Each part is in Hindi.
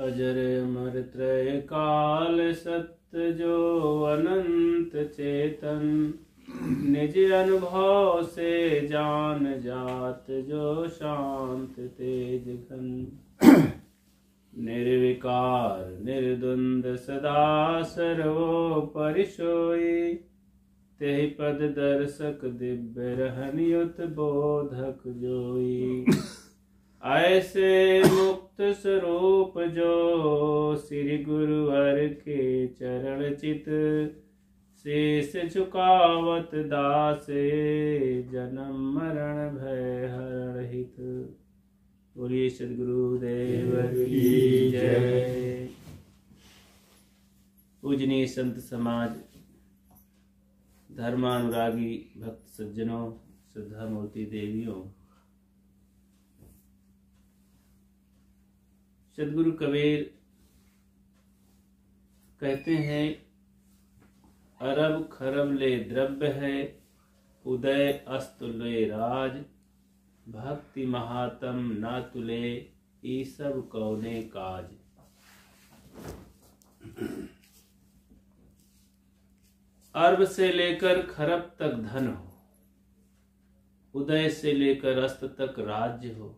अजर अमर त्रय काल सत्य जो अनंत चेतन, निज अनुभव से जान जात जो शांत तेज घन। निर्विकार निर्द्वंद सदा सर्वोपरि सोई, तेहि पद दर्शक दिव्य रहन युत बोधक जोई। ऐसे मुक्त स्वरूप जो श्री गुरुवर के चरण चित, शेष झुकावत दासे जन्म मरण भय हरण हित। बोलिए सद्गुरुदेव की जय। पूजनीय संत समाज, धर्मानुरागी भक्त सज्जनों, श्रद्धा मूर्ति देवियों, सद्गुरु कबीर कहते हैं, अरब खरब ले द्रव्य है, उदय अस्तुले राज। भक्ति महात्म ना तुले, ई सब कौने काज। अरब से लेकर खरब तक धन हो, उदय से लेकर अस्त तक राज्य हो।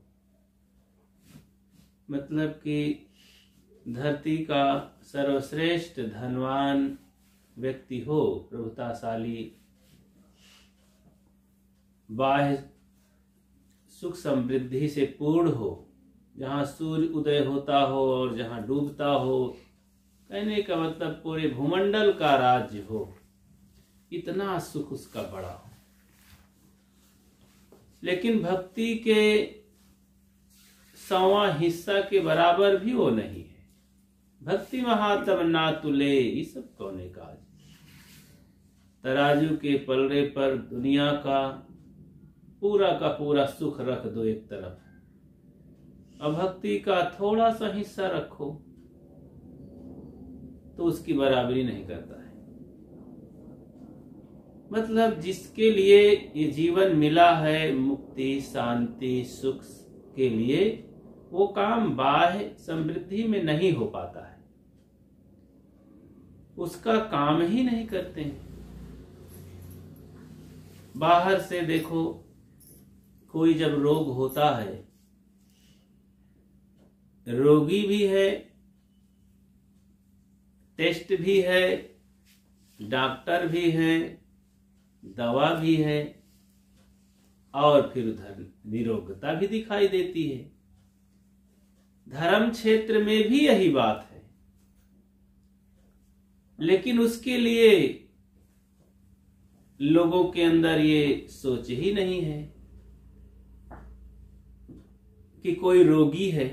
मतलब कि धरती का सर्वश्रेष्ठ धनवान व्यक्ति हो, प्रभुताशाली, बाह्य सुख समृद्धि से पूर्ण हो, जहाँ सूर्य उदय होता हो और जहाँ डूबता हो। कहने का मतलब पूरे भूमंडल का राज्य हो, इतना सुख उसका बड़ा हो। लेकिन भक्ति के 100वां हिस्सा के बराबर भी वो नहीं है। भक्ति महात्म ना तुले, ये सब कौने काज। तराजू के पलड़े पर दुनिया का पूरा सुख रख दो एक तरफ, और भक्ति का थोड़ा सा हिस्सा रखो तो उसकी बराबरी नहीं करता है। मतलब जिसके लिए ये जीवन मिला है, मुक्ति शांति सुख के लिए, वो काम बाह्य समृद्धि में नहीं हो पाता है, उसका काम ही नहीं करते हैं। बाहर से देखो, कोई जब रोग होता है, रोगी भी है, टेस्ट भी है, डॉक्टर भी है, दवा भी है, और फिर उधर निरोगता भी दिखाई देती है। धर्म क्षेत्र में भी यही बात है। लेकिन उसके लिए लोगों के अंदर ये सोच ही नहीं है कि कोई रोगी है।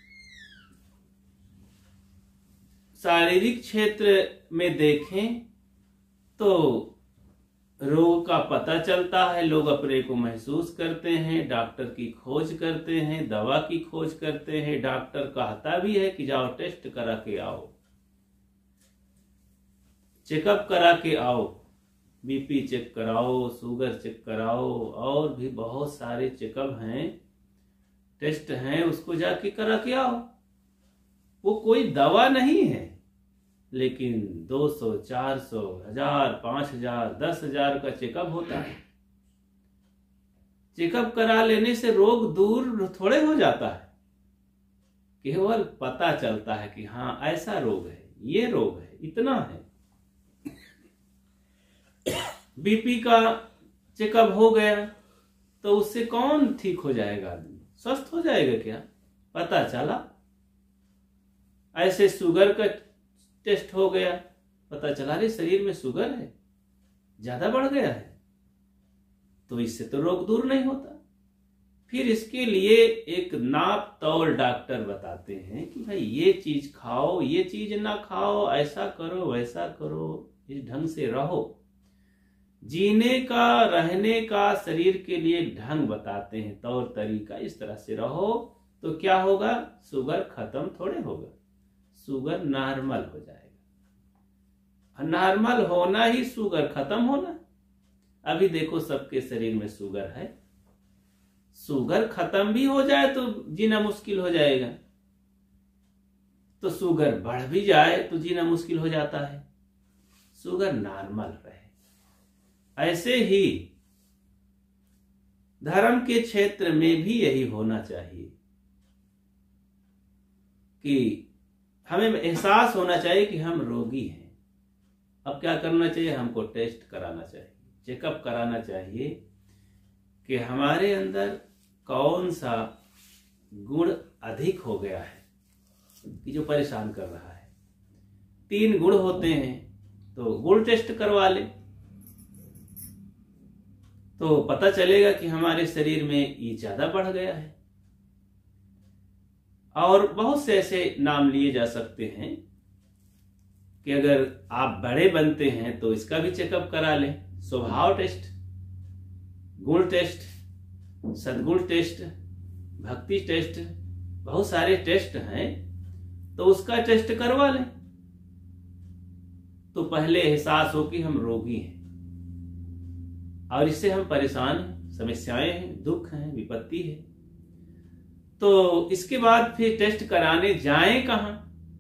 शारीरिक क्षेत्र में देखें तो रोग का पता चलता है, लोग अपने को महसूस करते हैं, डॉक्टर की खोज करते हैं, दवा की खोज करते हैं। डॉक्टर कहता भी है कि जाओ टेस्ट करा के आओ, चेकअप करा के आओ, बीपी चेक कराओ, शुगर चेक कराओ, और भी बहुत सारे चेकअप हैं, टेस्ट हैं, उसको जाके करा के आओ। वो कोई दवा नहीं है, लेकिन 200, 400, 1000, 5000, 10,000 का चेकअप होता है। चेकअप करा लेने से रोग दूर थोड़े हो जाता है, केवल पता चलता है कि हाँ ऐसा रोग है, ये रोग है, इतना है। बीपी का चेकअप हो गया तो उससे कौन ठीक हो जाएगा? आदमी स्वस्थ हो जाएगा क्या? पता चला। ऐसे शुगर का टेस्ट हो गया, पता चला रे शरीर में शुगर है, ज्यादा बढ़ गया है, तो इससे तो रोग दूर नहीं होता। फिर इसके लिए एक नाप तौल डॉक्टर बताते हैं कि भाई ये चीज खाओ, ये चीज ना खाओ, ऐसा करो वैसा करो, इस ढंग से रहो। जीने का, रहने का, शरीर के लिए ढंग बताते हैं, तौर तरीका, इस तरह से रहो तो क्या होगा? शुगर खत्म थोड़े होगा, शुगर नॉर्मल हो जाएगा। नॉर्मल होना ही शुगर खत्म होना। अभी देखो सबके शरीर में शुगर है, शुगर खत्म भी हो जाए तो जीना मुश्किल हो जाएगा। तो शुगर बढ़ भी जाए तो जीना मुश्किल हो जाता है, शुगर नॉर्मल रहे। ऐसे ही धर्म के क्षेत्र में भी यही होना चाहिए कि हमें एहसास होना चाहिए कि हम रोगी हैं। अब क्या करना चाहिए, हमको टेस्ट कराना चाहिए, चेकअप कराना चाहिए कि हमारे अंदर कौन सा गुण अधिक हो गया है कि जो परेशान कर रहा है। 3 गुण होते हैं, तो गुण टेस्ट करवा ले तो पता चलेगा कि हमारे शरीर में ये ज्यादा बढ़ गया है। और बहुत से ऐसे नाम लिए जा सकते हैं कि अगर आप बड़े बनते हैं तो इसका भी चेकअप करा लें। स्वभाव टेस्ट, गुण टेस्ट, सद्गुण टेस्ट, भक्ति टेस्ट, बहुत सारे टेस्ट हैं, तो उसका टेस्ट करवा लें तो पहले एहसास हो कि हम रोगी हैं और इससे हम परेशान हैं, समस्याएं हैं, दुख हैं, विपत्ति है। तो इसके बाद फिर टेस्ट कराने जाएं कहां,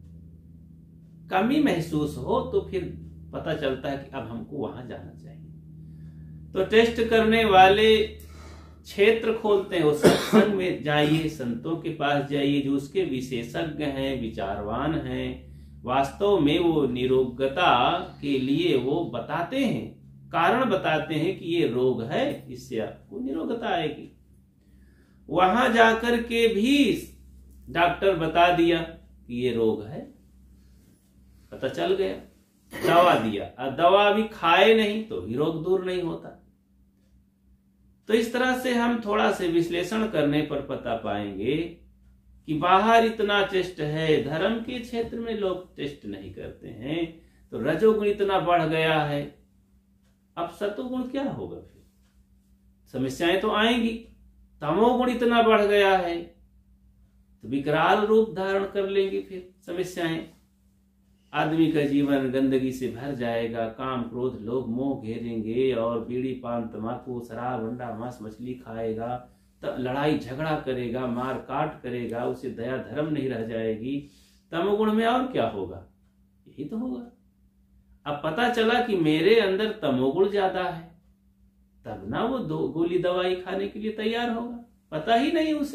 कमी महसूस हो तो फिर पता चलता है कि अब हमको वहां जाना चाहिए। तो टेस्ट करने वाले क्षेत्र खोलते हैं, वो सत्संग में जाइए, संतों के पास जाइए जो उसके विशेषज्ञ हैं, विचारवान हैं, वास्तव में वो निरोगता के लिए वो बताते हैं, कारण बताते हैं कि ये रोग है, इससे आपको निरोगता आएगी। वहां जाकर के भी डॉक्टर बता दिया कि ये रोग है, पता चल गया, दवा दिया, और दवा भी खाए नहीं तो भी रोग दूर नहीं होता। तो इस तरह से हम थोड़ा से विश्लेषण करने पर पता पाएंगे कि बाहर इतना टेस्ट है, धर्म के क्षेत्र में लोग टेस्ट नहीं करते हैं, तो रजोगुण इतना बढ़ गया है, अब सतोगुण क्या होगा, फिर समस्याएं तो आएंगी। तमोगुण इतना बढ़ गया है तो विकराल रूप धारण कर लेंगी फिर समस्याएं। आदमी का जीवन गंदगी से भर जाएगा, काम क्रोध लोभ मोह घेरेंगे और बीड़ी पान तंबाकू शराब अंडा मांस मछली खाएगा, तो लड़ाई झगड़ा करेगा, मार काट करेगा, उसे दया धर्म नहीं रह जाएगी। तमोगुण में और क्या होगा, यही तो होगा। अब पता चला कि मेरे अंदर तमोगुण ज्यादा है, तब ना वो 2 गोली दवाई खाने के लिए तैयार होगा, पता ही नहीं उसे।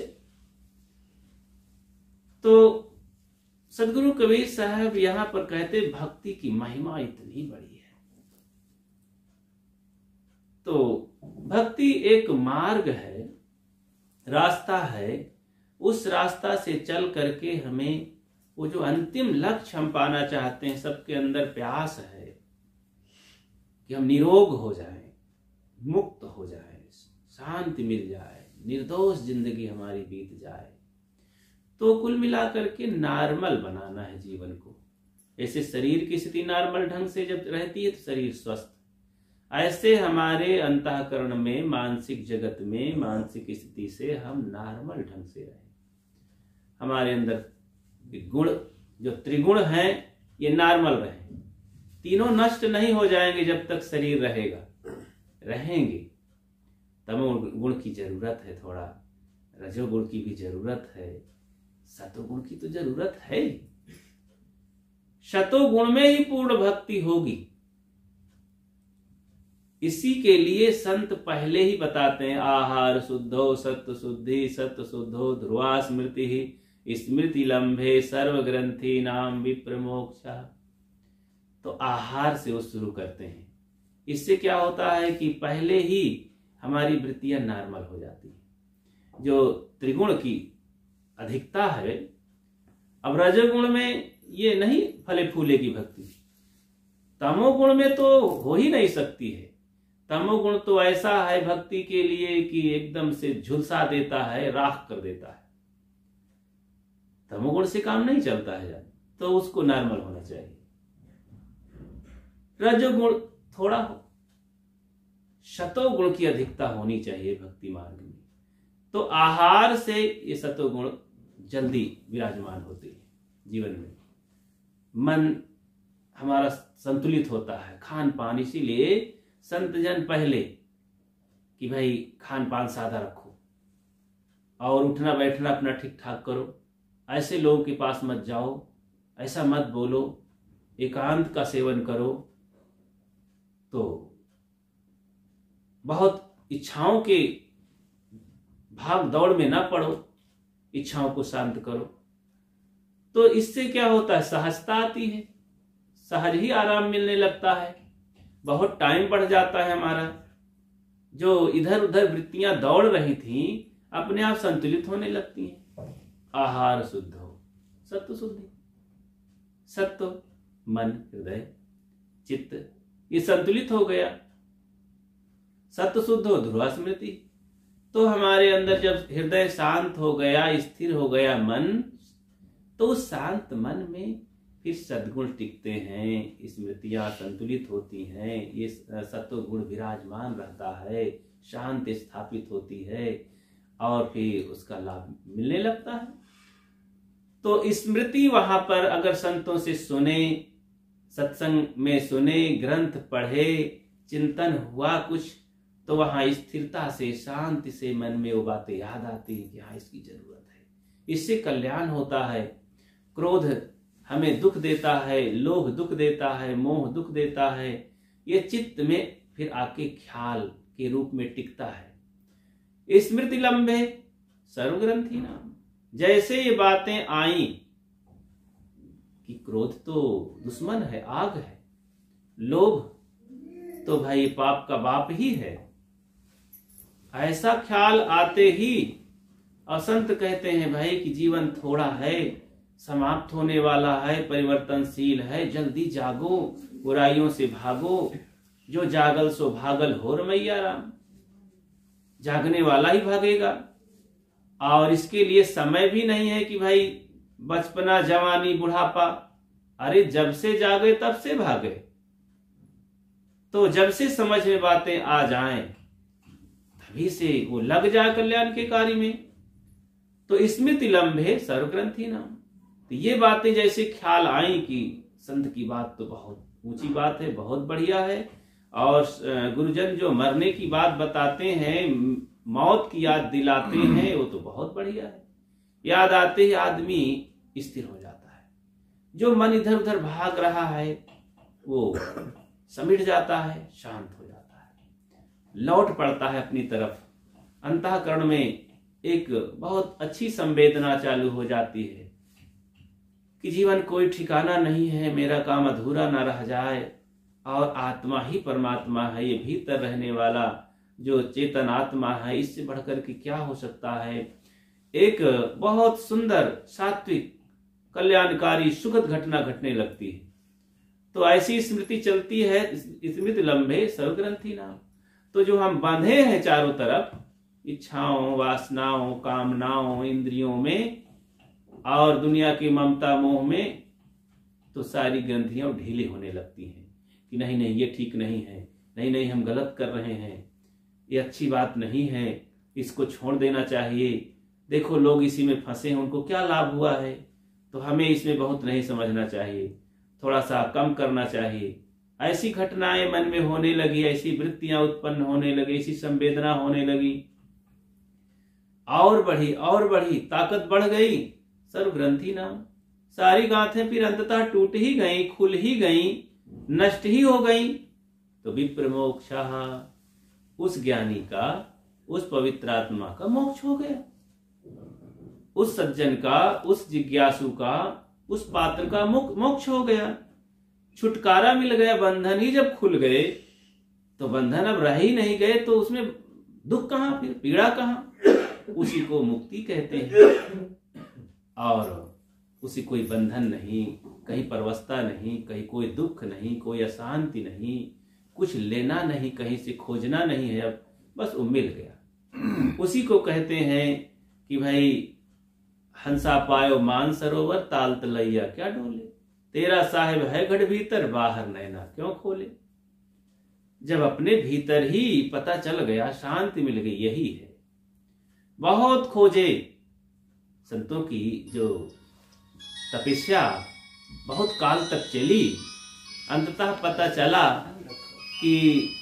तो सदगुरु कबीर साहब यहां पर कहते भक्ति की महिमा इतनी बड़ी है। तो भक्ति एक मार्ग है, रास्ता है, उस रास्ता से चल करके हमें वो जो अंतिम लक्ष्य हम पाना चाहते हैं, सबके अंदर प्यास है कि हम निरोग हो जाएं, मुक्त हो जाएं, शांति मिल जाए, निर्दोष जिंदगी हमारी बीत जाए। तो कुल मिलाकर के नॉर्मल बनाना है जीवन को। ऐसे शरीर की स्थिति नॉर्मल ढंग से जब रहती है तो शरीर स्वस्थ, ऐसे हमारे अंतःकरण में, मानसिक जगत में, मानसिक स्थिति से हम नॉर्मल ढंग से रहें। हमारे अंदर गुण जो त्रिगुण हैं ये नॉर्मल रहें, तीनों नष्ट नहीं हो जाएंगे जब तक शरीर रहेगा, रहेंगे। तमोगुण की जरूरत है, थोड़ा रजोगुण की भी जरूरत है, सतोगुण की तो जरूरत है। शतोगुण में ही पूर्ण भक्ति होगी। इसी के लिए संत पहले ही बताते हैं, आहार शुद्धो सत्व शुद्धि सत्व शुद्धो ध्रुवा स्मृति ही स्मृति लंबे सर्व ग्रंथि नाम विप्र मोक्षा। तो आहार से वो शुरू करते हैं। इससे क्या होता है कि पहले ही हमारी वृत्तियां नॉर्मल हो जाती है। जो त्रिगुण की अधिकता है, अब रजोगुण में ये नहीं फले फूले की भक्ति, तमोगुण में तो हो ही नहीं सकती है। तमोगुण तो ऐसा है भक्ति के लिए कि एकदम से झुलसा देता है, राख कर देता है। तमोगुण से काम नहीं चलता है, तो उसको नॉर्मल होना चाहिए। रजोगुण थोड़ा हो, शतोगुण की अधिकता होनी चाहिए भक्ति मार्ग में। तो आहार से ये सतोगुण जल्दी विराजमान होते हैं जीवन में। मन हमारा संतुलित होता है, खान पान। इसीलिए संत जन पहले कि भाई खान पान सादा रखो और उठना बैठना अपना ठीक ठाक करो, ऐसे लोगों के पास मत जाओ ऐसा मत बोलो, एकांत का सेवन करो। तो बहुत इच्छाओं के भाग दौड़ में ना पड़ो, इच्छाओं को शांत करो। तो इससे क्या होता है, सहजता आती है, सहज ही आराम मिलने लगता है। बहुत टाइम बढ़ जाता है हमारा, जो इधर उधर वृत्तियां दौड़ रही थी अपने आप संतुलित होने लगती हैं। आहार शुद्ध हो, सत्व शुद्धि, सत्व मन हृदय चित्त ये संतुलित हो गया, सत्व शुद्ध हो ध्रुवा स्मृति। तो हमारे अंदर जब हृदय शांत हो गया, स्थिर हो गया मन, तो उस शांत मन में फिर सद्गुण टिकते हैं, स्मृतियां संतुलित होती हैं, ये सत्व गुण विराजमान रहता है, शांति स्थापित होती है और फिर उसका लाभ मिलने लगता है। तो स्मृति वहां पर अगर संतों से सुने, सत्संग में सुने, ग्रंथ पढ़े, चिंतन हुआ कुछ, तो वहां स्थिरता से शांति से मन में वो बातें याद आती हैं कि हाँ इसकी जरूरत है, इससे कल्याण होता है। क्रोध हमें दुख देता है, लोभ दुख देता है, मोह दुख देता है, ये चित्त में फिर आके ख्याल के रूप में टिकता है। स्मृति लंबे सर्वग्रंथि नाम। जैसे ये बातें आई कि क्रोध तो दुश्मन है, आग है, लोभ तो भाई पाप का बाप ही है, ऐसा ख्याल आते ही असंत कहते हैं भाई कि जीवन थोड़ा है, समाप्त होने वाला है, परिवर्तनशील है, जल्दी जागो, बुराइयों से भागो, जो जागल सो भागल हो रमैया राम। जागने वाला ही भागेगा, और इसके लिए समय भी नहीं है कि भाई बचपना जवानी बुढ़ापा, अरे जब से जागे तब से भागे। तो जब से समझ में बातें आ जाएं तभी से वो लग जाए कल्याण के कार्य में। तो स्मृति लंबे सर्वग्रंथि नाम। तो ये बातें जैसे ख्याल आई कि संत की बात तो बहुत ऊंची बात है, बहुत बढ़िया है, और गुरुजन जो मरने की बात बताते हैं, मौत की याद दिलाते हैं, वो तो बहुत बढ़िया है। याद आते ही आदमी स्थिर हो जाता है, जो मन इधर उधर भाग रहा है वो समिट जाता है, शांत हो जाता है, लौट पड़ता है अपनी तरफ। अंतःकरण में एक बहुत अच्छी संवेदना चालू हो जाती है कि जीवन कोई ठिकाना नहीं है, मेरा काम अधूरा ना रह जाए, और आत्मा ही परमात्मा है, ये भीतर रहने वाला जो चेतन आत्मा है, इससे बढ़कर के क्या हो सकता है। एक बहुत सुंदर सात्विक कल्याणकारी सुखद घटना घटने लगती है। तो ऐसी स्मृति चलती है, स्मृति लंबे सर्वग्रंथि नाम। तो जो हम बांधे हैं चारों तरफ इच्छाओं, वासनाओं, कामनाओं, इंद्रियों में और दुनिया की ममता मोह में, तो सारी ग्रंथियां ढीली होने लगती हैं कि नहीं नहीं ये ठीक नहीं है, नहीं नहीं हम गलत कर रहे हैं, ये अच्छी बात नहीं है, इसको छोड़ देना चाहिए। देखो लोग इसी में फंसे हैं, उनको क्या लाभ हुआ है, तो हमें इसमें बहुत नहीं समझना चाहिए, थोड़ा सा कम करना चाहिए। ऐसी घटनाएं मन में होने लगी, ऐसी वृत्तियां उत्पन्न होने लगी, ऐसी संवेदना होने लगी, और बढ़ी, ताकत बढ़ गई। सर्वग्रंथि नाम। सारी गांठें फिर अंततः टूट ही गई, खुल ही गई, नष्ट ही हो गई। तो विप्र मोक्षः, उस ज्ञानी का, उस पवित्र आत्मा का मोक्ष हो गया, उस सज्जन का, उस जिज्ञासु का, उस पात्र का मोक्ष हो गया, छुटकारा मिल गया। बंधन ही जब खुल गए तो बंधन अब रह ही नहीं गए, तो उसमें दुख कहां, फिर पीड़ा कहां। उसी को मुक्ति कहते हैं, और उसी कोई बंधन नहीं, कहीं परवस्था नहीं, कहीं कोई दुख नहीं, कोई अशांति नहीं, कुछ लेना नहीं, कहीं से खोजना नहीं है, अब बस वो मिल गया। उसी को कहते हैं कि भाई हंसा पायो मान सरोवर, ताल तलैया क्या डोले, तेरा साहिब है गढ़ भीतर, बाहर नैना क्यों खोले। जब अपने भीतर ही पता चल गया, शांति मिल गई, यही है। बहुत खोजे संतों की जो तपस्या बहुत काल तक चली, अंततः पता चला कि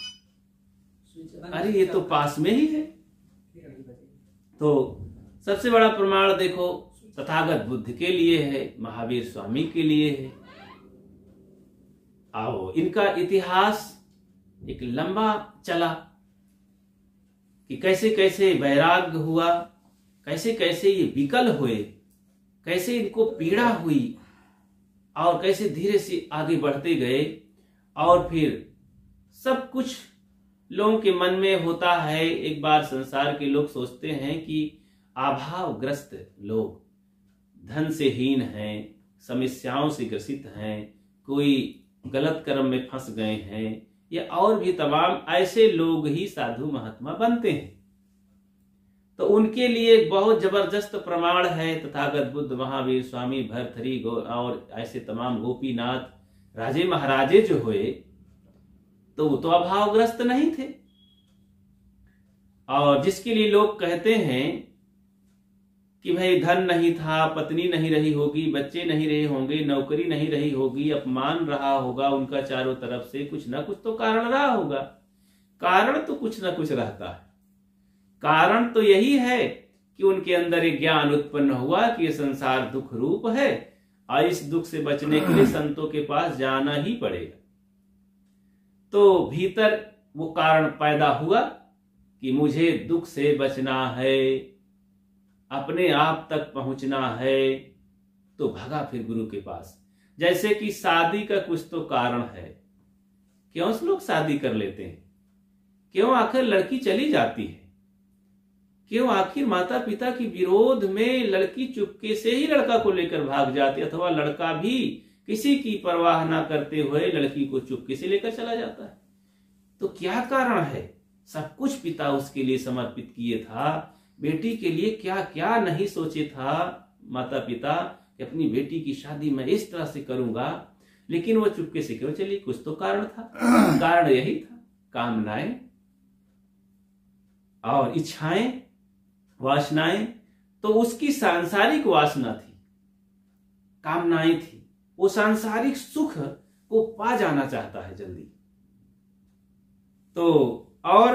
अरे ये तो पास में ही है। तो सबसे बड़ा प्रमाण देखो, तथागत बुद्ध के लिए है, महावीर स्वामी के लिए है। आओ, इनका इतिहास एक लंबा चला कि कैसे कैसे वैराग्य हुआ, कैसे कैसे ये विकल हुए, कैसे इनको पीड़ा हुई और कैसे धीरे से आगे बढ़ते गए। और फिर सब कुछ लोगों के मन में होता है। एक बार संसार के लोग सोचते हैं कि अभावग्रस्त लोग, धन से हीन हैं, समस्याओं से ग्रसित हैं, कोई गलत कर्म में फंस गए हैं, या और भी तमाम ऐसे लोग ही साधु महात्मा बनते हैं। तो उनके लिए एक बहुत जबरदस्त प्रमाण है तथागत बुद्ध, महावीर स्वामी, भर्तृहरि और ऐसे तमाम गोपीनाथ राजे महाराजे जो हुए, तो वो तो अभावग्रस्त नहीं थे। और जिसके लिए लोग कहते हैं कि भाई धन नहीं था, पत्नी नहीं रही होगी, बच्चे नहीं रहे होंगे, नौकरी नहीं रही होगी, अपमान रहा होगा उनका चारों तरफ से, कुछ ना कुछ तो कारण रहा होगा। कारण तो कुछ ना कुछ रहता है। कारण तो यही है कि उनके अंदर एक ज्ञान उत्पन्न हुआ कि ये संसार दुख रूप है और इस दुख से बचने के लिए संतों के पास जाना ही पड़ेगा। तो भीतर वो कारण पैदा हुआ कि मुझे दुख से बचना है, अपने आप तक पहुंचना है, तो भागा फिर गुरु के पास। जैसे कि शादी का कुछ तो कारण है, क्यों लोग शादी कर लेते हैं, क्यों आखिर लड़की चली जाती है, क्यों आखिर माता पिता की विरोध में लड़की चुपके से ही लड़का को लेकर भाग जाती है, अथवा लड़का भी किसी की परवाह ना करते हुए लड़की को चुपके से लेकर चला जाता है। तो क्या कारण है? सब कुछ पिता उसके लिए समर्पित किए था, बेटी के लिए क्या क्या नहीं सोचे था माता पिता कि अपनी बेटी की शादी मैं इस तरह से करूंगा, लेकिन वो चुपके से क्यों चली? कुछ तो कारण था। कारण यही था, कामनाएं और इच्छाएं, वासनाएं। तो उसकी सांसारिक वासना थी, कामनाएं थी, वो सांसारिक सुख को पा जाना चाहता है जल्दी। तो और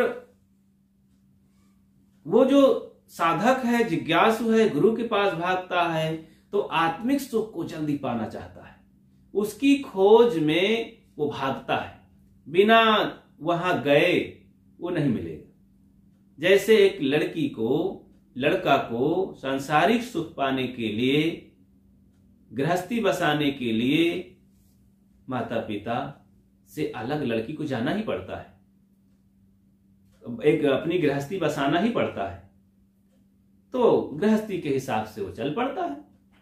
वो जो साधक है, जिज्ञासु है, गुरु के पास भागता है, तो आत्मिक सुख को जल्दी पाना चाहता है, उसकी खोज में वो भागता है, बिना वहां गए वो नहीं मिलेगा। जैसे एक लड़का को सांसारिक सुख पाने के लिए, गृहस्थी बसाने के लिए माता पिता से अलग लड़की को जाना ही पड़ता है, एक अपनी गृहस्थी बसाना ही पड़ता है, तो गृहस्थी के हिसाब से वो चल पड़ता है।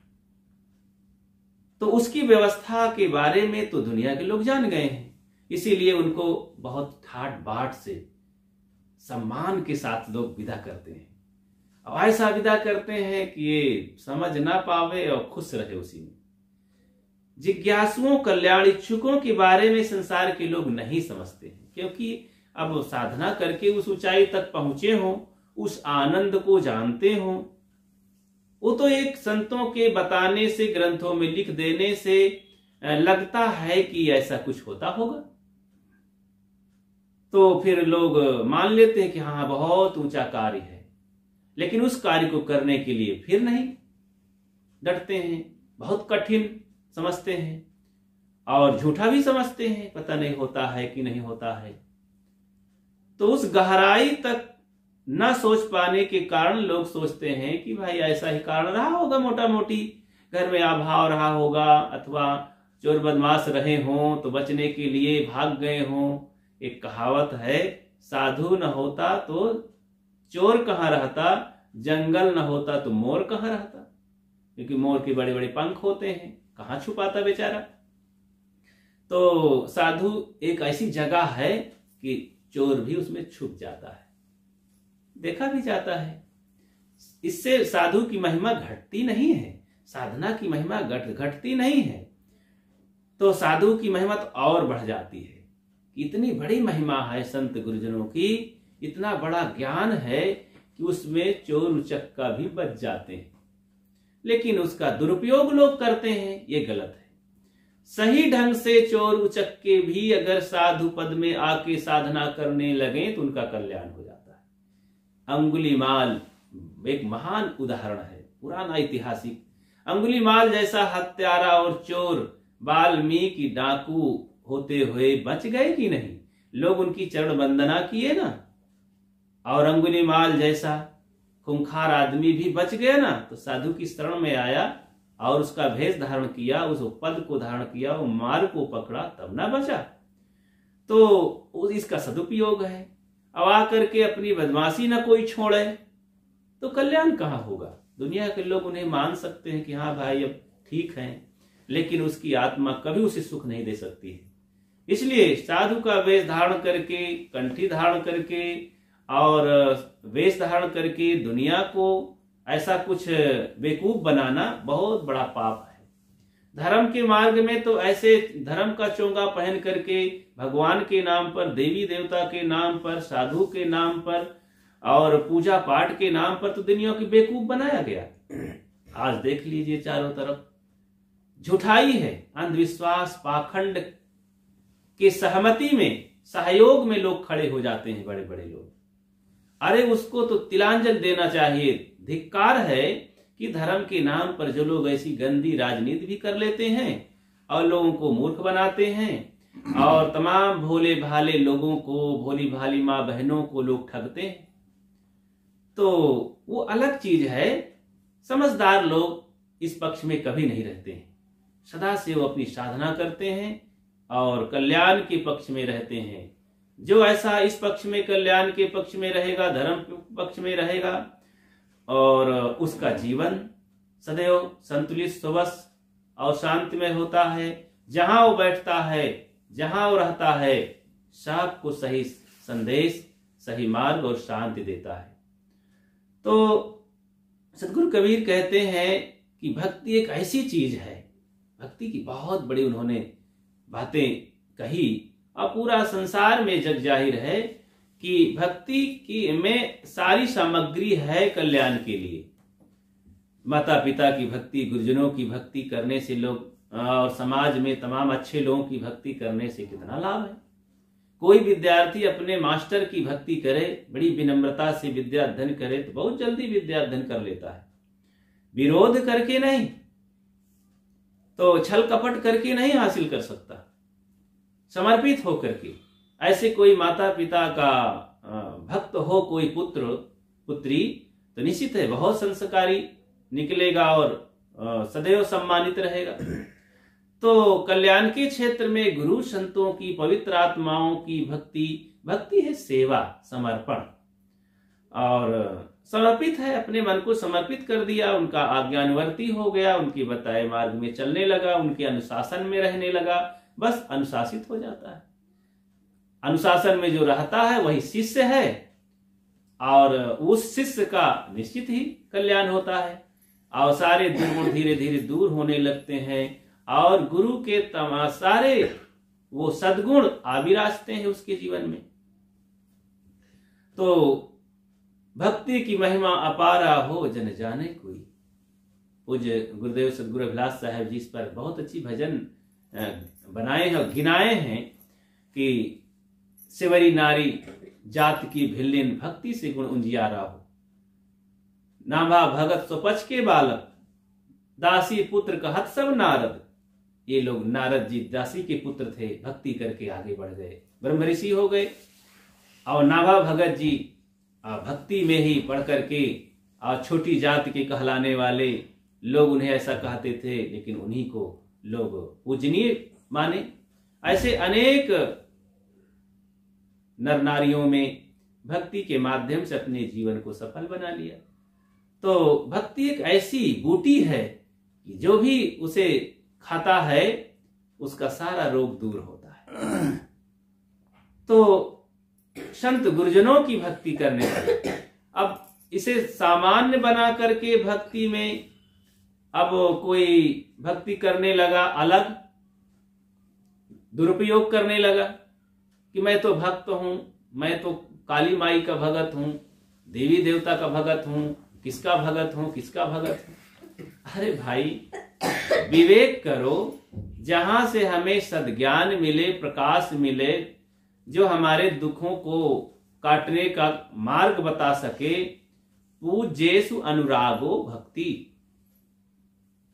तो उसकी व्यवस्था के बारे में तो दुनिया के लोग जान गए हैं, इसीलिए उनको बहुत ठाट बाट से सम्मान के साथ लोग विदा करते हैं, और ऐसा विदा करते हैं कि ये समझ ना पावे और खुश रहे उसी में। जिज्ञासुओं, कल्याण इच्छुकों के बारे में संसार के लोग नहीं समझते हैं, क्योंकि अब साधना करके उस ऊंचाई तक पहुंचे हों, उस आनंद को जानते हों, वो तो एक संतों के बताने से, ग्रंथों में लिख देने से लगता है कि ऐसा कुछ होता होगा, तो फिर लोग मान लेते हैं कि हाँ बहुत ऊंचा कार्य है, लेकिन उस कार्य को करने के लिए फिर नहीं डरते हैं, बहुत कठिन समझते हैं और झूठा भी समझते हैं, पता नहीं होता है कि नहीं होता है। तो उस गहराई तक न सोच पाने के कारण लोग सोचते हैं कि भाई ऐसा ही कारण रहा होगा, मोटा मोटी घर में अभाव रहा होगा, अथवा चोर बदमाश रहे हों तो बचने के लिए भाग गए हों। एक कहावत है, साधु न होता तो चोर कहाँ रहता, जंगल न होता तो मोर कहाँ रहता, क्योंकि मोर के बड़े बड़े पंख होते हैं, कहाँ छुपाता बेचारा। तो साधु एक ऐसी जगह है कि चोर भी उसमें छुप जाता है, देखा भी जाता है। इससे साधु की महिमा घटती नहीं है, साधना की महिमा घटती नहीं है, तो साधु की महिमा तो और बढ़ जाती है। इतनी बड़ी महिमा है संत गुरुजनों की, इतना बड़ा ज्ञान है कि उसमें चोर उचक्का भी बच जाते हैं, लेकिन उसका दुरुपयोग लोग करते हैं, ये गलत है। सही ढंग से चोर उचक्के भी अगर साधु पद में आके साधना करने लगे तो उनका कल्याण हो जाता है। अंगुलीमाल एक महान उदाहरण है, पुराना ऐतिहासिक। अंगुलीमाल जैसा हत्यारा और चोर वाल्मीकि डाकू होते हुए बच गए कि नहीं? लोग उनकी चरण वंदना किए ना। और अंगुलीमाल जैसा खूंखार आदमी भी बच गया ना, तो साधु की शरण में आया और उसका भेष धारण किया, उस पद को धारण किया, वो मार्ग को पकड़ा, तब ना बचा। तो इसका सदुपयोग है। अब आकर के अपनी बदमाशी ना कोई छोड़े तो कल्याण कहाँ होगा? दुनिया के लोग उन्हें मान सकते हैं कि हाँ भाई अब ठीक है, लेकिन उसकी आत्मा कभी उसे सुख नहीं दे सकती है। इसलिए साधु का वेश धारण करके, कंठी धारण करके और वेश धारण करके दुनिया को ऐसा कुछ बेवकूफ बनाना बहुत बड़ा पाप है। धर्म के मार्ग में तो ऐसे धर्म का चोंगा पहन करके भगवान के नाम पर, देवी देवता के नाम पर, साधु के नाम पर और पूजा पाठ के नाम पर तो दुनिया की बेवकूफ बनाया गया। आज देख लीजिए चारों तरफ झूठाई है, अंधविश्वास, पाखंड के सहमति में, सहयोग में लोग खड़े हो जाते हैं, बड़े बड़े लोग। अरे उसको तो तिलांजलि देना चाहिए। धिक्कार है कि धर्म के नाम पर जो लोग ऐसी गंदी राजनीति भी कर लेते हैं और लोगों को मूर्ख बनाते हैं और तमाम भोले भाले लोगों को, भोली भाली माँ बहनों को लोग ठगते हैं, तो वो अलग चीज है। समझदार लोग इस पक्ष में कभी नहीं रहते हैं, सदा से वो अपनी साधना करते हैं और कल्याण के पक्ष में रहते हैं। जो ऐसा इस पक्ष में, कल्याण के पक्ष में रहेगा, धर्म के पक्ष में रहेगा और उसका जीवन सदैव संतुलित, स्वस्थ और शांतिमय होता है। जहां वो बैठता है, जहां वो रहता है, सबको सही संदेश, सही मार्ग और शांति देता है। तो सदगुरु कबीर कहते हैं कि भक्ति एक ऐसी चीज है, भक्ति की बहुत बड़ी उन्होंने बातें कही और पूरा संसार में जग जाहिर है कि भक्ति की में सारी सामग्री है कल्याण के लिए। माता पिता की भक्ति, गुरुजनों की भक्ति करने से लोग और समाज में तमाम अच्छे लोगों की भक्ति करने से कितना लाभ है। कोई विद्यार्थी अपने मास्टर की भक्ति करे, बड़ी विनम्रता से विद्या अध्ययन करे तो बहुत जल्दी विद्या अध्ययन कर लेता है। विरोध करके नहीं, तो छल कपट करके नहीं हासिल कर सकता, समर्पित होकर के। ऐसे कोई माता पिता का भक्त हो कोई पुत्र पुत्री, तो निश्चित है बहुत संस्कारी निकलेगा और सदैव सम्मानित रहेगा। तो कल्याण के क्षेत्र में गुरु संतों की, पवित्र आत्माओं की भक्ति है सेवा, समर्पण और समर्पित है। अपने मन को समर्पित कर दिया, उनका आज्ञानुवर्ती हो गया, उनके बताए मार्ग में चलने लगा, उनके अनुशासन में रहने लगा, बस अनुशासित हो जाता है। अनुशासन में जो रहता है वही शिष्य है और उस शिष्य का निश्चित ही कल्याण होता है और सारे दुर्गुण धीरे धीरे दूर होने लगते हैं और गुरु के तमाम सारे वो सद्गुण आविराजते हैं उसके जीवन में। तो भक्ति की महिमा अपारा हो जन जाने कोई। पूज्य गुरुदेव सदगुरु अभिलाष साहब जी इस पर बहुत अच्छी भजन बनाए हैं और गिनाए हैं कि सेवरी नारी जात की भिल्लिन, भक्ति से गुण उंजियारा हो। नाभा भगत स्वपच के बालक, दासी पुत्र कहत सब नारद। ये लोग नारद जी दासी के पुत्र थे, भक्ति करके आगे बढ़ गए, ब्रह्म ऋषि हो गए। और नाभा भगत जी भक्ति में ही पढ़ करके छोटी जात के कहलाने वाले लोग उन्हें ऐसा कहते थे, लेकिन उन्हीं को लोग पूजनीय माने। ऐसे अनेक नर नारियों में भक्ति के माध्यम से अपने जीवन को सफल बना लिया। तो भक्ति एक ऐसी बूटी है कि जो भी उसे खाता है उसका सारा रोग दूर होता है। तो संत गुरुजनों की भक्ति करने पर अब इसे सामान्य बना करके भक्ति में अब कोई भक्ति करने लगा, अलग दुरुपयोग करने लगा कि मैं तो भक्त हूं, मैं तो काली माई का भगत हूं, देवी देवता का भगत हूं, किसका भगत हूं, किसका भगत हूं। अरे भाई विवेक करो, जहां से हमें सद्ज्ञान मिले, प्रकाश मिले, जो हमारे दुखों को काटने का मार्ग बता सके। पूज्येषु अनुरागो भक्ति,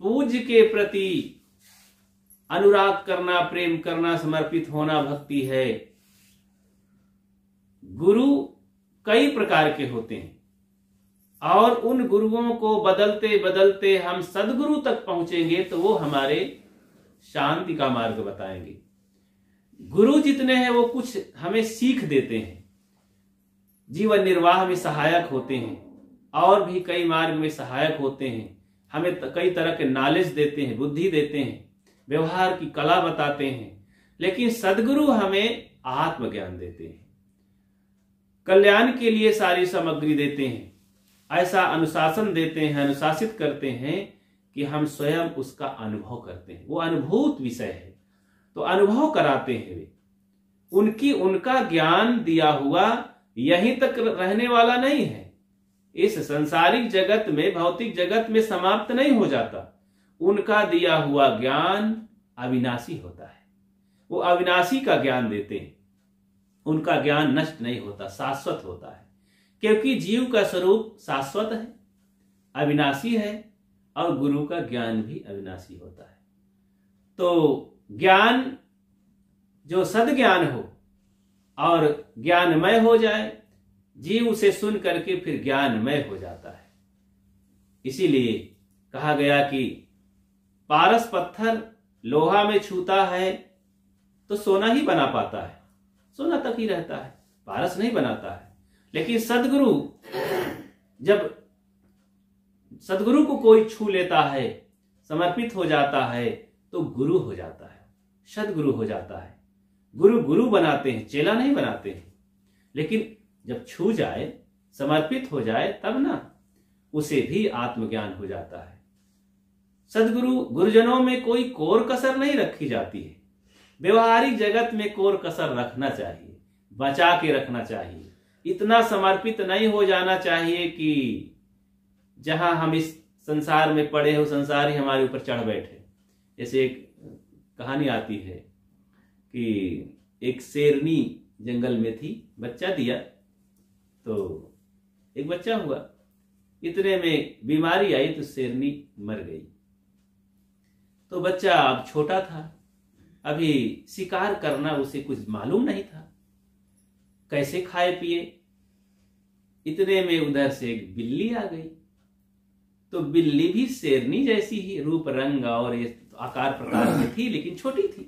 पूज्य के प्रति अनुराग करना, प्रेम करना, समर्पित होना भक्ति है। गुरु कई प्रकार के होते हैं और उन गुरुओं को बदलते बदलते हम सदगुरु तक पहुंचेंगे तो वो हमारे शांति का मार्ग बताएंगे। गुरु जितने हैं वो कुछ हमें सीख देते हैं, जीवन निर्वाह में सहायक होते हैं, और भी कई मार्ग में सहायक होते हैं, हमें कई तरह के नॉलेज देते हैं, बुद्धि देते हैं, व्यवहार की कला बताते हैं। लेकिन सदगुरु हमें आत्मज्ञान देते हैं, कल्याण के लिए सारी सामग्री देते हैं, ऐसा अनुशासन देते हैं, अनुशासित करते हैं कि हम स्वयं उसका अनुभव करते हैं। वो अनुभूत विषय है तो अनुभव कराते हैं वे। उनका ज्ञान दिया हुआ यहीं तक रहने वाला नहीं है, इस संसारिक जगत में, भौतिक जगत में समाप्त नहीं हो जाता। उनका दिया हुआ ज्ञान अविनाशी होता है, वो अविनाशी का ज्ञान देते हैं। उनका ज्ञान नष्ट नहीं होता, शाश्वत होता है, क्योंकि जीव का स्वरूप शाश्वत है, अविनाशी है, और गुरु का ज्ञान भी अविनाशी होता है। तो ज्ञान जो सद्ज्ञान हो और ज्ञानमय हो जाए, जीव उसे सुन करके फिर ज्ञानमय हो जाता है। इसीलिए कहा गया कि पारस पत्थर लोहा में छूता है तो सोना ही बना पाता है, सोना तक ही रहता है, पारस नहीं बनाता है। लेकिन सदगुरु, जब सदगुरु को कोई छू लेता है, समर्पित हो जाता है, तो गुरु हो जाता है, सदगुरु हो जाता है। गुरु बनाते हैं, चेला नहीं बनाते हैं। लेकिन जब छू जाए, समर्पित हो जाए, तब ना उसे भी आत्मज्ञान हो जाता है। सदगुरु गुरुजनों में कोई कोर कसर नहीं रखी जाती है। व्यवहारिक जगत में कोर कसर रखना चाहिए, बचा के रखना चाहिए। इतना समर्पित नहीं हो जाना चाहिए कि जहां हम इस संसार में पड़े हो, संसार ही हमारे ऊपर चढ़ बैठे। जैसे एक कहानी आती है कि एक शेरनी जंगल में थी, बच्चा दिया तो एक बच्चा हुआ, इतने में बीमारी आई तो शेरनी मर गई। तो बच्चा अब छोटा था, अभी शिकार करना उसे कुछ मालूम नहीं था, कैसे खाए पिए। इतने में उधर से एक बिल्ली आ गई। तो बिल्ली भी शेरनी जैसी ही रूप रंग और ये आकार प्रकार में थी, लेकिन छोटी थी।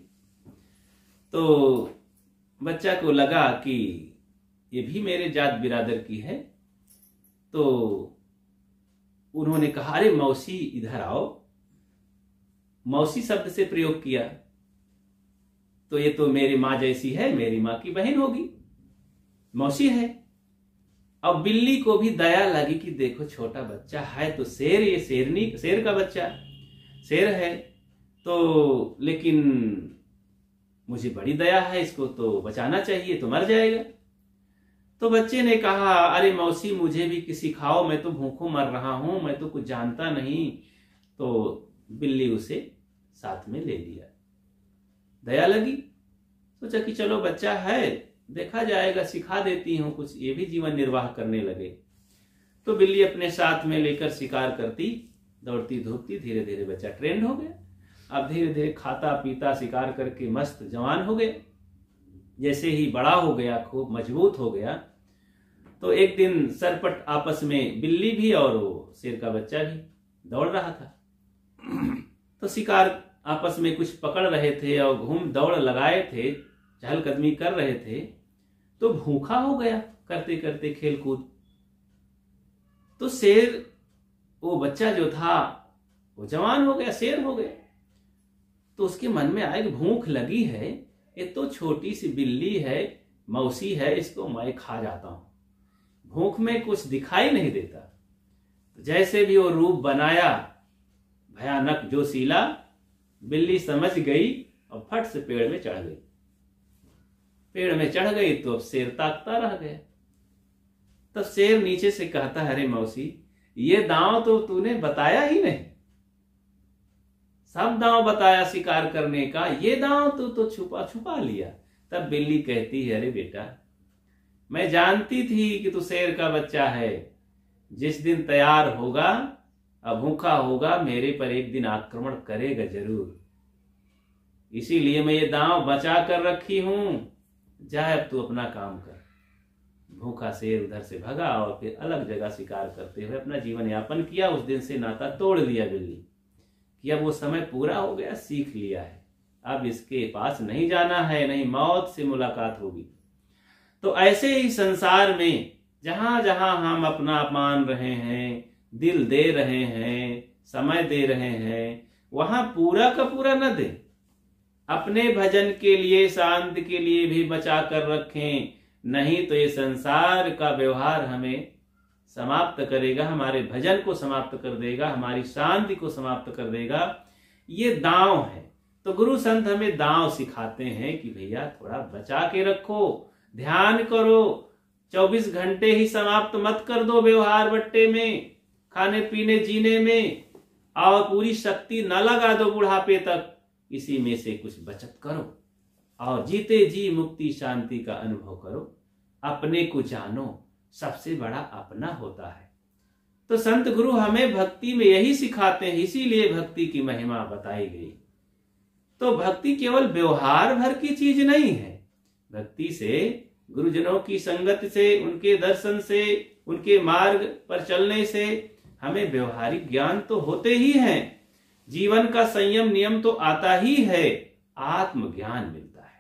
तो बच्चा को लगा कि ये भी मेरे जात बिरादर की है। तो उन्होंने कहा, अरे मौसी इधर आओ। मौसी शब्द से प्रयोग किया तो ये तो मेरी माँ जैसी है, मेरी माँ की बहन होगी, मौसी है। अब बिल्ली को भी दया लगी कि देखो छोटा बच्चा है तो शेर, ये शेरनी, शेर का बच्चा शेर है, तो लेकिन मुझे बड़ी दया है, इसको तो बचाना चाहिए, तो मर जाएगा। तो बच्चे ने कहा, अरे मौसी मुझे भी सिखाओ, मैं तो भूखों मर रहा हूं, मैं तो कुछ जानता नहीं। तो बिल्ली उसे साथ में ले लिया, दया लगी, सोचा कि चलो बच्चा है, देखा जाएगा, सिखा देती हूं कुछ, ये भी जीवन निर्वाह करने लगे। तो बिल्ली अपने साथ में लेकर शिकार करती, दौड़ती धूपती, धीरे धीरे बच्चा ट्रेंड हो गया। अब धीरे धीरे खाता पीता शिकार करके मस्त जवान हो गया। जैसे ही बड़ा हो गया, खूब मजबूत हो गया, तो एक दिन सरपट आपस में बिल्ली भी और वो शेर का बच्चा भी दौड़ रहा था। तो शिकार आपस में कुछ पकड़ रहे थे और घूम दौड़ लगाए थे, चहलकदमी कर रहे थे। तो भूखा हो गया करते करते खेल कूद। तो शेर, वो बच्चा जो था वो जवान हो गया, शेर हो गया। तो उसके मन में आया कि भूख लगी है, ये तो छोटी सी बिल्ली है, मौसी है, इसको मैं खा जाता हूं। भूख में कुछ दिखाई नहीं देता। तो जैसे भी वो रूप बनाया, भयानक जोशीला, बिल्ली समझ गई और फट से पेड़ में चढ़ गई। पेड़ में चढ़ गई तो अब शेर ताकता रह गया। तब शेर नीचे से कहता है, अरे मौसी, ये दांव तो तूने बताया ही नहीं, सब दांव बताया शिकार करने का, ये दांव तो छुपा छुपा लिया। तब बिल्ली कहती है, अरे बेटा, मैं जानती थी कि तू शेर का बच्चा है, जिस दिन तैयार होगा अब भूखा होगा, मेरे पर एक दिन आक्रमण करेगा जरूर, इसीलिए मैं ये दांव बचा कर रखी हूं। जा अब तू अपना काम कर। भूखा शेर उधर से भगा और फिर अलग जगह शिकार करते हुए अपना जीवन यापन किया। उस दिन से नाता तोड़ लिया बिल्ली कि अब वो समय पूरा हो गया, सीख लिया है, अब इसके पास नहीं जाना है, नहीं मौत से मुलाकात होगी। तो ऐसे ही संसार में जहां जहां हम अपना मान रहे हैं, दिल दे रहे हैं, समय दे रहे हैं, वहां पूरा का पूरा न दें। अपने भजन के लिए, शांति के लिए भी बचा कर रखें, नहीं तो ये संसार का व्यवहार हमें समाप्त करेगा, हमारे भजन को समाप्त कर देगा, हमारी शांति को समाप्त कर देगा। ये दांव है। तो गुरु संत हमें दांव सिखाते हैं कि भैया थोड़ा बचा के रखो, ध्यान करो, 24 घंटे ही समाप्त मत कर दो व्यवहार बट्टे में, खाने पीने जीने में, और पूरी शक्ति न लगा दो बुढ़ापे तक। इसी में से कुछ बचत करो और जीते जी मुक्ति शांति का अनुभव करो। अपने को जानो, सबसे बड़ा अपना होता है। तो संत गुरु हमें भक्ति में यही सिखाते हैं, इसीलिए भक्ति की महिमा बताई गई। तो भक्ति केवल व्यवहार भर की चीज नहीं है। भक्ति से, गुरुजनों की संगत से, उनके दर्शन से, उनके मार्ग पर चलने से हमें व्यवहारिक ज्ञान तो होते ही हैं, जीवन का संयम नियम तो आता ही है, आत्मज्ञान मिलता है।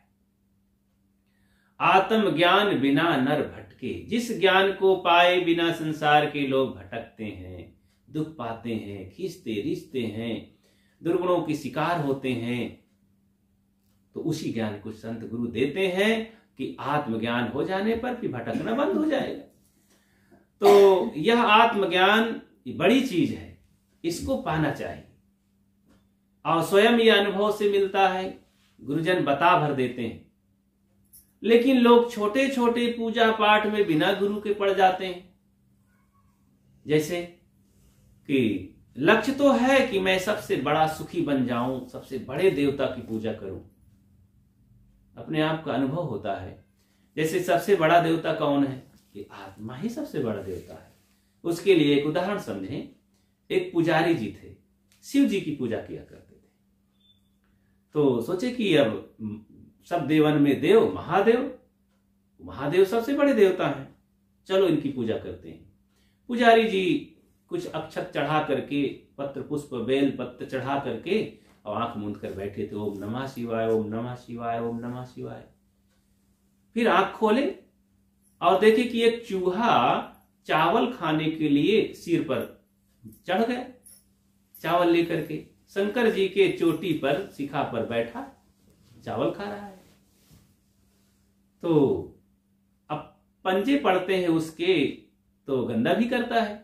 आत्मज्ञान बिना नर भटके। जिस ज्ञान को पाए बिना संसार के लोग भटकते हैं, दुख पाते हैं, खींचते रिश्ते हैं, दुर्गुणों की शिकार होते हैं, तो उसी ज्ञान को संत गुरु देते हैं कि आत्मज्ञान हो जाने पर फिर भटकना बंद हो जाएगा। तो यह आत्मज्ञान बड़ी चीज है, इसको पाना चाहिए और स्वयं यह अनुभव से मिलता है। गुरुजन बता भर देते हैं, लेकिन लोग छोटे छोटे पूजा पाठ में बिना गुरु के पड़ जाते हैं। जैसे कि लक्ष्य तो है कि मैं सबसे बड़ा सुखी बन जाऊं, सबसे बड़े देवता की पूजा करूं, अपने आप का अनुभव होता है। जैसे सबसे बड़ा देवता कौन है? कि आत्मा ही सबसे बड़ा देवता है। उसके लिए एक उदाहरण समझें। एक पुजारी जी थे, शिव जी की पूजा किया करते थे। तो सोचे कि अब सब देवन में देव महादेव, महादेव सबसे बड़े देवता हैं, चलो इनकी पूजा करते हैं। पुजारी जी कुछ अक्षत चढ़ा करके, पत्र पुष्प बेल पत्र चढ़ा करके और आंख मूंद कर बैठे थे। ओम नमः शिवाय, ओम नमः शिवाय, ओम नमः शिवाय। फिर आंख खोले और देखे कि एक चूहा चावल खाने के लिए सिर पर चढ़ गया, चावल लेकर के शंकर जी के चोटी पर, शिखा पर बैठा चावल खा रहा है। तो अब पंजे पड़ते हैं उसके, तो गंदा भी करता है।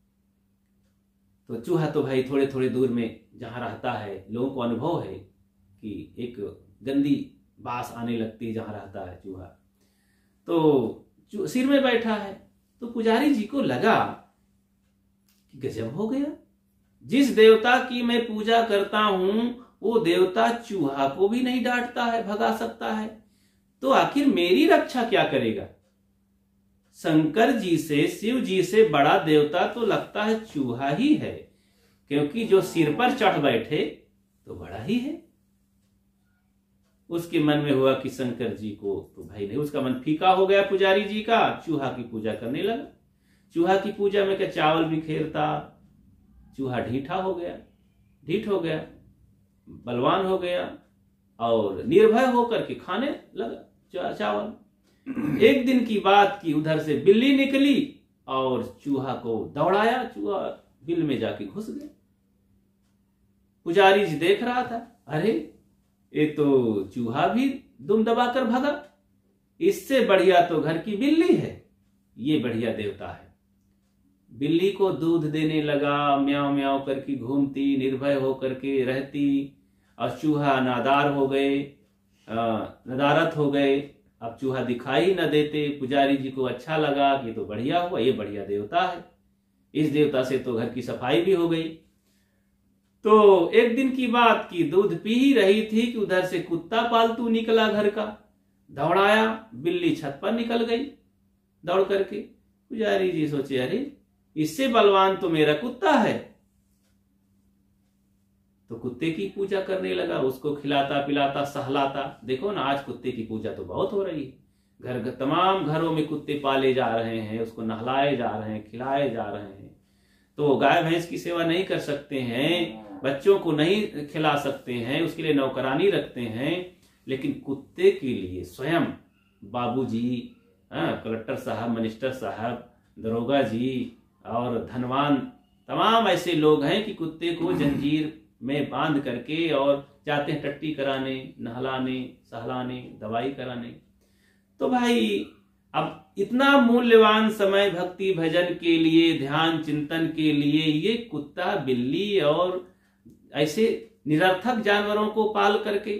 तो चूहा तो भाई थोड़े थोड़े दूर में जहां रहता है, लोगों को अनुभव है कि एक गंदी बास आने लगती है जहां रहता है चूहा। तो सिर में बैठा है। तो पुजारी जी को लगा कि गजब हो गया, जिस देवता की मैं पूजा करता हूं वो देवता चूहा को भी नहीं डांटता है, भगा सकता है, तो आखिर मेरी रक्षा क्या करेगा? शंकर जी से, शिव जी से बड़ा देवता तो लगता है चूहा ही है, क्योंकि जो सिर पर चढ़ बैठे तो बड़ा ही है। उसके मन में हुआ कि शंकर जी को तो भाई नहीं, उसका मन फीका हो गया पुजारी जी का, चूहा की पूजा करने लगा। चूहा की पूजा में क्या चावल बिखेरता, चूहा ढीठ हो गया, बलवान हो गया और निर्भय होकर के खाने लगा चावल। एक दिन की बात की, उधर से बिल्ली निकली और चूहा को दौड़ाया, चूहा बिल में जाके घुस गया। पुजारी जी देख रहा था, अरे ये तो चूहा भी दुम दबाकर भगा, इससे बढ़िया तो घर की बिल्ली है, ये बढ़िया देवता है। बिल्ली को दूध देने लगा, म्याऊ म्याऊ करके घूमती, निर्भय होकर के रहती, और चूहा नादार हो गए, नदारत हो गए। अब चूहा दिखाई न देते। पुजारी जी को अच्छा लगा कि तो बढ़िया हुआ, ये बढ़िया देवता है, इस देवता से तो घर की सफाई भी हो गई। तो एक दिन की बात की, दूध पी ही रही थी कि उधर से कुत्ता पालतू निकला घर का, दौड़ाया, बिल्ली छत पर निकल गई दौड़ करके। पुजारी जी सोचे, अरे इससे बलवान तो मेरा कुत्ता है, तो कुत्ते की पूजा करने लगा, उसको खिलाता पिलाता सहलाता। देखो ना, आज कुत्ते की पूजा तो बहुत हो रही है। घर तमाम घरों में कुत्ते पाले जा रहे हैं, उसको नहलाए जा रहे हैं, खिलाए जा रहे हैं। तो गाय भैंस की सेवा नहीं कर सकते हैं, बच्चों को नहीं खिला सकते हैं, उसके लिए नौकरानी रखते हैं, लेकिन कुत्ते के लिए स्वयं बाबूजी, कलेक्टर साहब, मिनिस्टर साहब, दरोगा जी और धनवान तमाम ऐसे लोग हैं कि कुत्ते को जंजीर में बांध करके और जाते हैं टट्टी कराने, नहलाने, सहलाने, दवाई कराने। तो भाई अब इतना मूल्यवान समय भक्ति भजन के लिए, ध्यान चिंतन के लिए ये कुत्ता बिल्ली और ऐसे निरर्थक जानवरों को पाल करके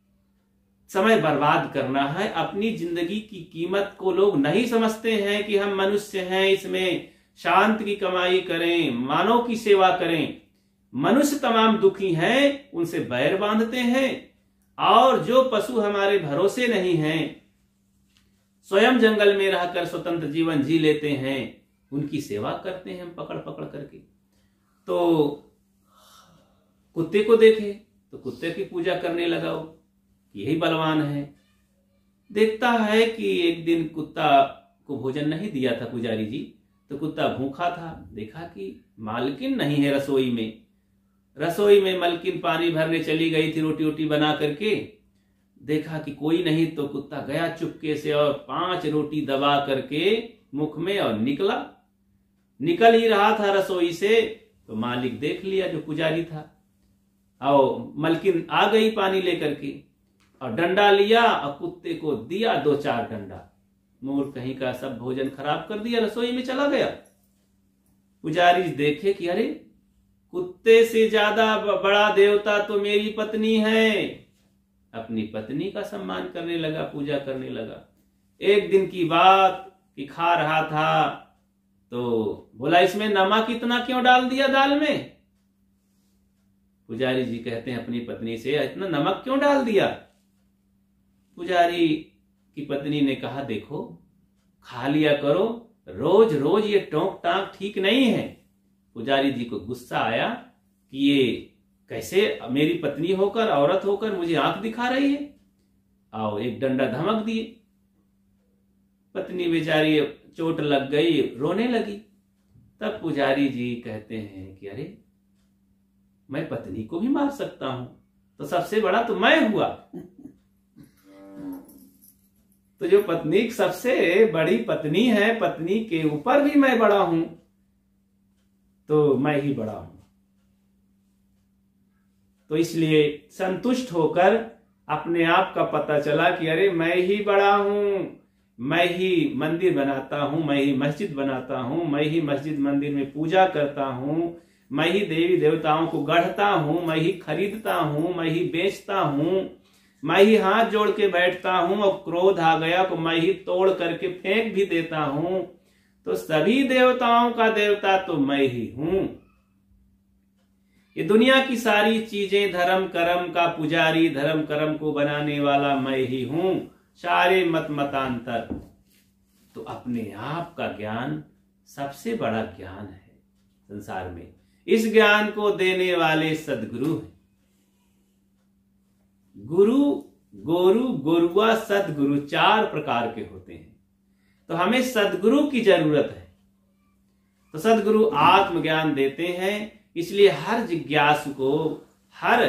समय बर्बाद करना है। अपनी जिंदगी की कीमत को लोग नहीं समझते हैं कि हम मनुष्य हैं, इसमें शांत की कमाई करें, मानव की सेवा करें। मनुष्य तमाम दुखी हैं, उनसे बैर बांधते हैं, और जो पशु हमारे भरोसे नहीं हैं, स्वयं जंगल में रहकर स्वतंत्र जीवन जी लेते हैं, उनकी सेवा करते हैं हम पकड़ पकड़ करके। तो कुत्ते को देखे तो कुत्ते की पूजा करने लगा, वो यही बलवान है। देखता है कि एक दिन कुत्ता को भोजन नहीं दिया था पुजारी जी, तो कुत्ता भूखा था। देखा कि मालकिन नहीं है रसोई में, रसोई में मलकिन पानी भरने चली गई थी रोटी वोटी बना करके। देखा कि कोई नहीं, तो कुत्ता गया चुपके से और 5 रोटी दबा करके मुख में और निकल ही रहा था रसोई से, तो मालिक देख लिया जो पुजारी था, और मलकिन आ गई पानी लेकर के और डंडा लिया और कुत्ते को दिया 2-4 डंडा। मूर्ख कहीं का, सब भोजन खराब कर दिया, रसोई में चला गया। पुजारी देखे कि अरे कुत्ते से ज्यादा बड़ा देवता तो मेरी पत्नी है। अपनी पत्नी का सम्मान करने लगा, पूजा करने लगा। एक दिन की बात कि खा रहा था, तो बोला इसमें नमक इतना क्यों डाल दिया दाल में? पुजारी जी कहते हैं अपनी पत्नी से, इतना नमक क्यों डाल दिया? पुजारी की पत्नी ने कहा, देखो खा लिया करो, रोज रोज ये टोंक टांक ठीक नहीं है। पुजारी जी को गुस्सा आया कि ये कैसे मेरी पत्नी होकर, औरत होकर मुझे आंख दिखा रही है, आओ एक डंडा धमक दिए। पत्नी बेचारी चोट लग गई, रोने लगी। तब पुजारी जी कहते हैं कि अरे मैं पत्नी को भी मार सकता हूं, तो सबसे बड़ा तो मैं हुआ। तो जो पत्नी सबसे बड़ी पत्नी है, पत्नी के ऊपर भी मैं बड़ा हूं, तो मैं ही बड़ा हूं। तो इसलिए संतुष्ट होकर अपने आप का पता चला कि अरे मैं ही बड़ा हूं, मैं ही मंदिर बनाता हूं, मैं ही मस्जिद बनाता हूं, मैं ही मस्जिद मंदिर में पूजा करता हूं, मैं ही देवी देवताओं को गढ़ता हूं, मैं ही खरीदता हूं, मैं ही बेचता हूं, मैं ही हाथ जोड़ के बैठता हूं, और क्रोध आ गया तो मैं ही तोड़ करके फेंक भी देता हूं। तो सभी देवताओं का देवता तो मैं ही हूं। ये दुनिया की सारी चीजें धर्म कर्म का पुजारी, धर्म कर्म को बनाने वाला मैं ही हूं। सारे मत मतांतर। तो अपने आप का ज्ञान सबसे बड़ा ज्ञान है संसार में। इस ज्ञान को देने वाले सदगुरु हैं। गुरु, गोरु, गोरुआ, सदगुरु 4 प्रकार के होते हैं। तो हमें सदगुरु की जरूरत है। तो सदगुरु आत्मज्ञान देते हैं। इसलिए हर जिज्ञासु को, हर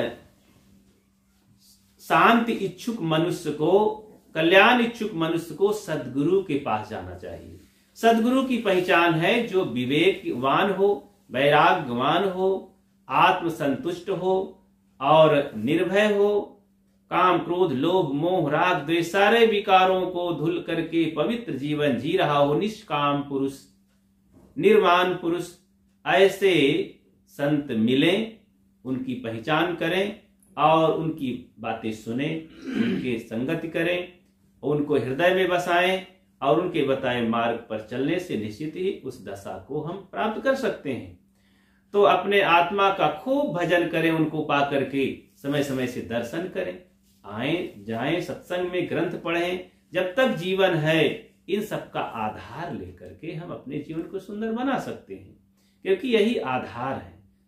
शांति इच्छुक मनुष्य को, कल्याण इच्छुक मनुष्य को सदगुरु के पास जाना चाहिए। सदगुरु की पहचान है जो विवेकवान हो, वैराग्यवान हो, आत्मसंतुष्ट हो और निर्भय हो, काम क्रोध लोभ मोह राग द्वेष सारे विकारों को धुल करके पवित्र जीवन जी रहा हो, निष्काम पुरुष, निर्वाण पुरुष। ऐसे संत मिलें, उनकी पहचान करें और उनकी बातें सुने, उनके संगति करें, उनको हृदय में बसाएं और उनके बताए मार्ग पर चलने से निश्चित ही उस दशा को हम प्राप्त कर सकते हैं। तो अपने आत्मा का खूब भजन करें, उनको पा करके समय समय से दर्शन करें, आए जाएं, सत्संग में ग्रंथ पढ़ें। जब तक जीवन है इन सब का आधार लेकर के हम अपने जीवन को सुंदर बना सकते हैं, क्योंकि यही आधार है।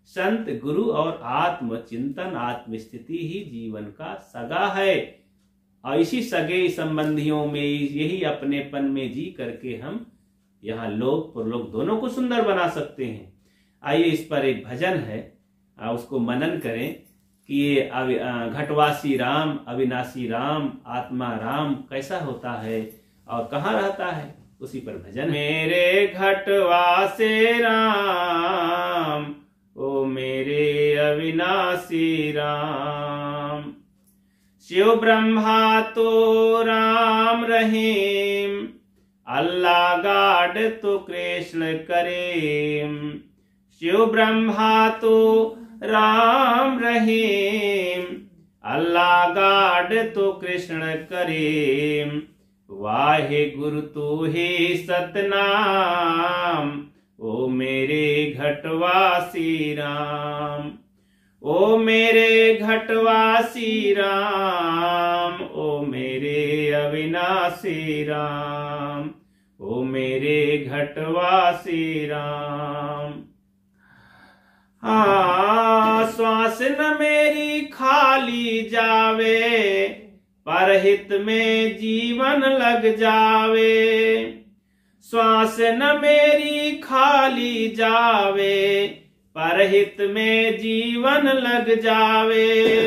संत गुरु और आत्मचिंतन आत्मस्थिति ही जीवन का सगा है। और इसी सगे संबंधियों में यही अपनेपन में जी करके हम यहाँ लोक परलोक दोनों को सुंदर बना सकते हैं। आइए इस पर एक भजन है, उसको मनन करें कि ये घटवासी राम, अविनाशी राम, आत्मा राम कैसा होता है और कहाँ रहता है, उसी पर भजन। मेरे घटवासे राम, ओ मेरे अविनाशी राम, शिव ब्रह्मा तो राम रहीम, अल्लाह गाड तो कृष्ण करीम। शिव ब्रह्मा तो राम रहीम, अल्लाह गाड तो कृष्ण करीम। वाहे गुरु तू ही सतनाम, ओ मेरे घटवासी राम, ओ मेरे घटवासी राम, ओ मेरे अविनाशी राम, ओ मेरे घटवासी राम। हाँ, श्वास न मेरी खाली जावे, परहित में जीवन लग जावे। श्वास न मेरी खाली जावे, परहित में जीवन लग जावे।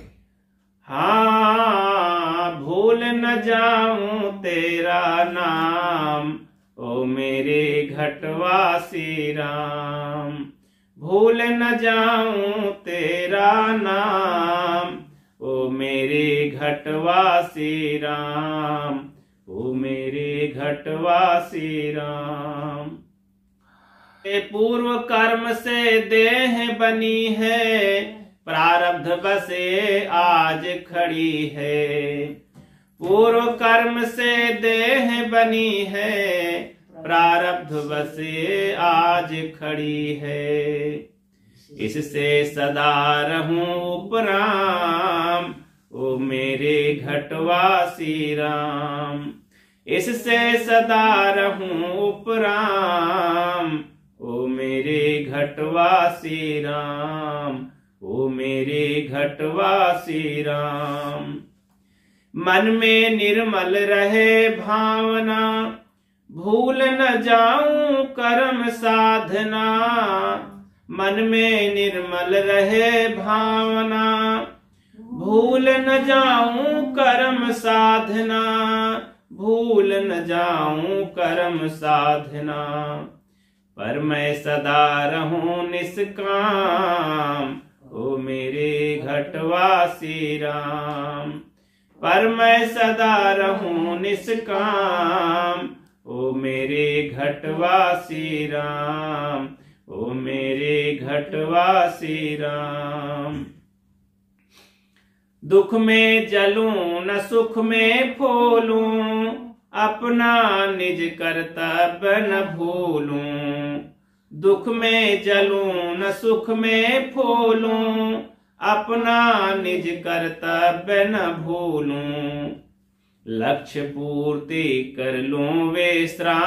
हाँ, भूल न जाऊं तेरा नाम, ओ मेरे घटवासी राम, भूल न जाऊं तेरा नाम, ओ मेरे घटवासी राम, ओ मेरे घटवासी राम। पूर्व कर्म से देह बनी है, प्रारब्ध बसे आज खड़ी है। पूर्व कर्म से देह बनी है, प्रारब्ध बसे आज खड़ी है। इससे सदा रहूं उपराम, ओ मेरे घटवासी राम, इससे सदा रहूं उपराम, ओ मेरे घटवासी राम, ओ मेरे घटवासी राम। मन में निर्मल रहे भावना, भूल न जाऊं कर्म साधना। मन में निर्मल रहे भावना, भूल न जाऊं कर्म साधना, भूल न जाऊं कर्म साधना। पर मैं सदा रहूं निष्काम, ओ मेरे घटवासी राम, पर मैं सदा रहूं निष्काम, ओ मेरे घटवासी राम, ओ मेरे घटवासी राम। दुख में जलूं न सुख में फूलूं, अपना निज कर्तव्य न भूलूं। दुख में जलूं न सुख में फूलूं, अपना निज कर्तव्य न भूलूं। लक्ष्य पूर्ति कर लूं विश्राम,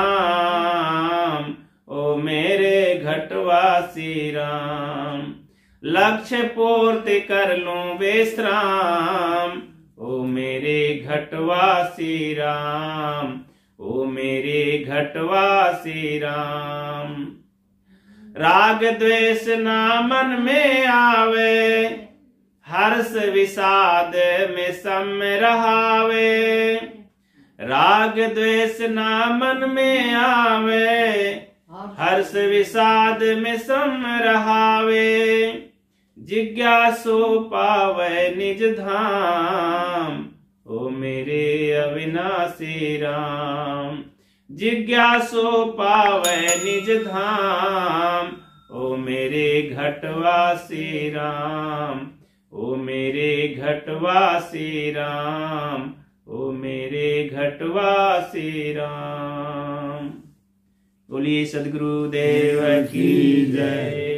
ओ मेरे घटवासी राम। लक्ष्य पूर्ति कर लूं विश्राम, ओ मेरे घटवासी राम, ओ मेरे घटवासी राम। राग द्वेष ना मन में आवे, हर्ष विषाद में सम रहावे। राग द्वेष ना मन में आवे, हर्ष विषाद में सम रहावे। जिज्ञासु पावे निज धाम, ओ मेरे अविनाशी राम। जिज्ञासु पावे निज धाम, ओ मेरे घटवासी राम, ओ मेरे घटवासी राम, ओ मेरे घटवासी राम। बोलिए सद्गुरुदेव की जय।